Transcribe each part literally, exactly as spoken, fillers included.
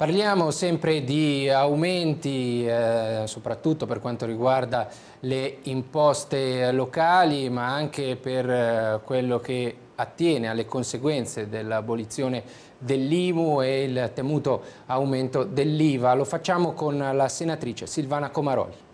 Parliamo sempre di aumenti, eh, soprattutto per quanto riguarda le imposte locali, ma anche per eh, quello che attiene alle conseguenze dell'abolizione dell'I M U e il temuto aumento dell'I V A. Lo facciamo con la senatrice Silvana Comaroli.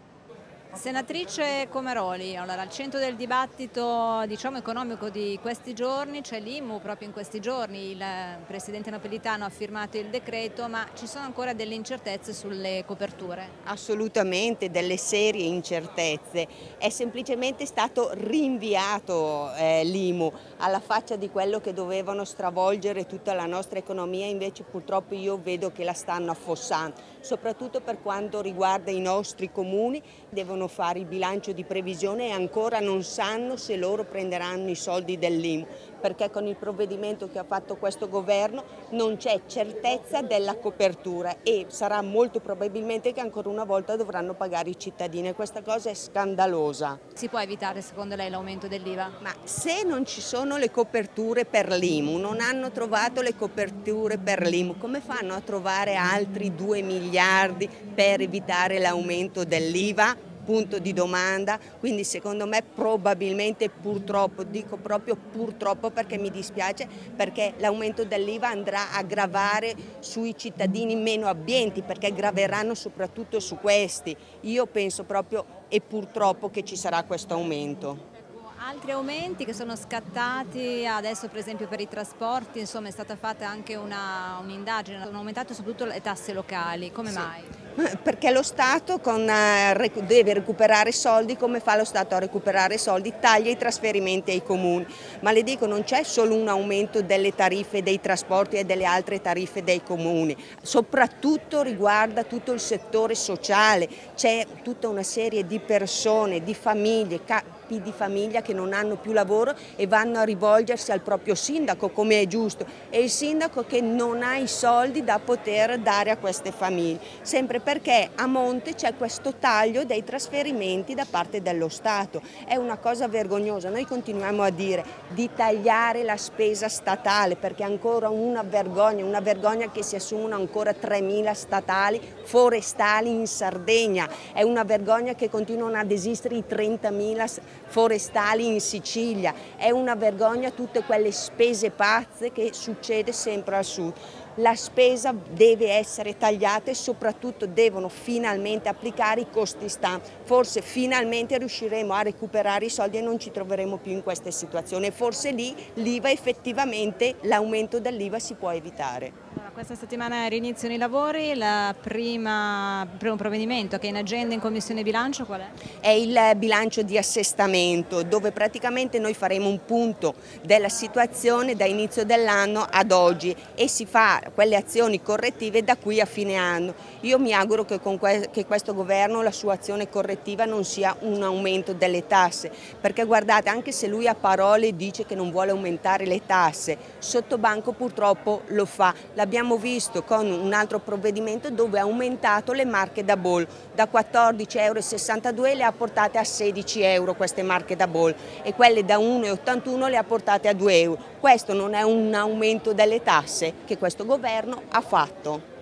Senatrice Comaroli, allora, al centro del dibattito diciamo, economico di questi giorni c'è l'I M U, proprio in questi giorni il Presidente Napolitano ha firmato il decreto, ma ci sono ancora delle incertezze sulle coperture? Assolutamente, delle serie incertezze, è semplicemente stato rinviato eh, l'I M U alla faccia di quello che dovevano stravolgere tutta la nostra economia, invece purtroppo io vedo che la stanno affossando, soprattutto per quanto riguarda i nostri comuni, devono fare il bilancio di previsione e ancora non sanno se loro prenderanno i soldi dell'I M U, perché con il provvedimento che ha fatto questo governo non c'è certezza della copertura e sarà molto probabilmente che ancora una volta dovranno pagare i cittadini e questa cosa è scandalosa. Si può evitare secondo lei l'aumento dell'I V A? Ma se non ci sono le coperture per l'I M U, non hanno trovato le coperture per l'I M U, come fanno a trovare altri due miliardi per evitare l'aumento dell'I V A? Punto di domanda, quindi secondo me probabilmente purtroppo, dico proprio purtroppo perché mi dispiace, perché l'aumento dell'I V A andrà a gravare sui cittadini meno abbienti, perché graveranno soprattutto su questi. Io penso proprio e purtroppo che ci sarà questo aumento. Altri aumenti che sono scattati adesso per esempio per i trasporti, insomma è stata fatta anche un'indagine, sono aumentate soprattutto le tasse locali, come Sì. mai? Perché lo Stato con, eh, deve recuperare soldi, come fa lo Stato a recuperare soldi? Taglia i trasferimenti ai comuni, ma le dico non c'è solo un aumento delle tariffe dei trasporti e delle altre tariffe dei comuni, soprattutto riguarda tutto il settore sociale, c'è tutta una serie di persone, di famiglie, di famiglia che non hanno più lavoro e vanno a rivolgersi al proprio sindaco come è giusto e il sindaco che non ha i soldi da poter dare a queste famiglie, sempre perché a monte c'è questo taglio dei trasferimenti da parte dello Stato, è una cosa vergognosa, noi continuiamo a dire di tagliare la spesa statale perché è ancora una vergogna, una vergogna che si assumono ancora tremila statali forestali in Sardegna, è una vergogna che continuano ad esistere i trentamila forestali in Sicilia, è una vergogna tutte quelle spese pazze che succede sempre al sud. La spesa deve essere tagliata e soprattutto devono finalmente applicare i costi stampa, forse finalmente riusciremo a recuperare i soldi e non ci troveremo più in queste situazioni, forse lì l'I V A effettivamente, l'aumento dell'I V A si può evitare. Allora, questa settimana riniziano i lavori, la prima, il primo provvedimento che è in agenda in Commissione Bilancio qual è? È il bilancio di assestamento dove praticamente noi faremo un punto della situazione da inizio dell'anno ad oggi e si fa quelle azioni correttive da qui a fine anno. Io mi auguro che con que che questo governo la sua azione correttiva non sia un aumento delle tasse, perché guardate anche se lui a parole dice che non vuole aumentare le tasse, sotto banco purtroppo lo fa. L'abbiamo visto con un altro provvedimento dove ha aumentato le marche da bollo, da quattordici virgola sessantadue euro le ha portate a sedici euro queste marche da bollo e quelle da uno virgola ottantuno le ha portate a due euro. Questo non è un aumento delle tasse che questo governo ha fatto.